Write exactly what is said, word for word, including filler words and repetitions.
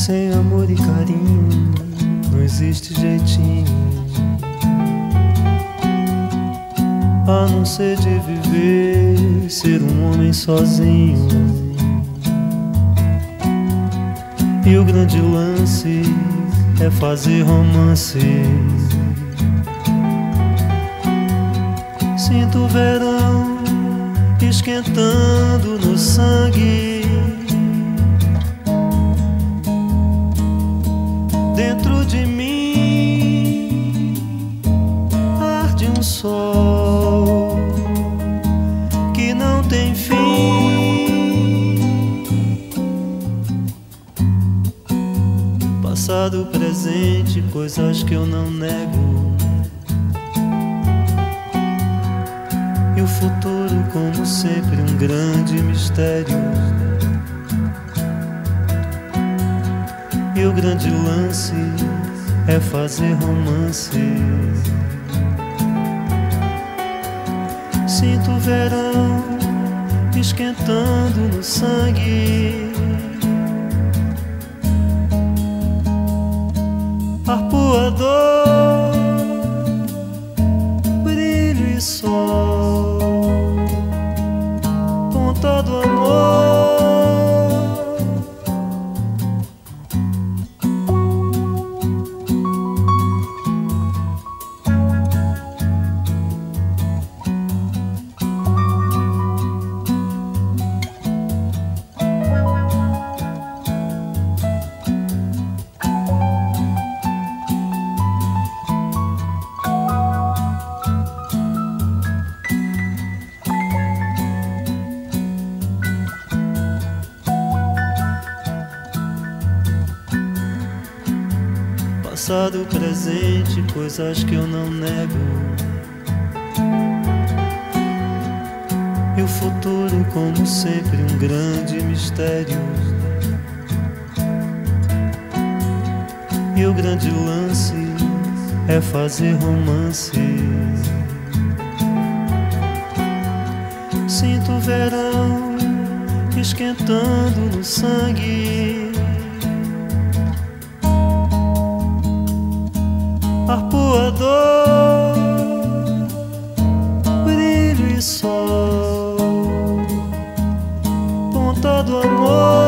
Sem amor e carinho não existe jeitinho, a não ser de viver, ser um homem sozinho. E o grande lance é fazer romance. Sinto o verão esquentando no sangue. Dentro de mim arde um sol que não tem fim. Passado, presente, coisas que eu não nego. E o futuro, como sempre, um grande mistério. E o grande lance é fazer romance. Sinto o verão esquentando no sangue. Arpoador, brilho e sol, ponta do amor. Passado, presente, coisas que eu não nego. E o futuro, como sempre, um grande mistério. E o grande lance é fazer romance. Sinto o verão esquentando no sangue. Arpoador, brilho e sol, ponta do amor.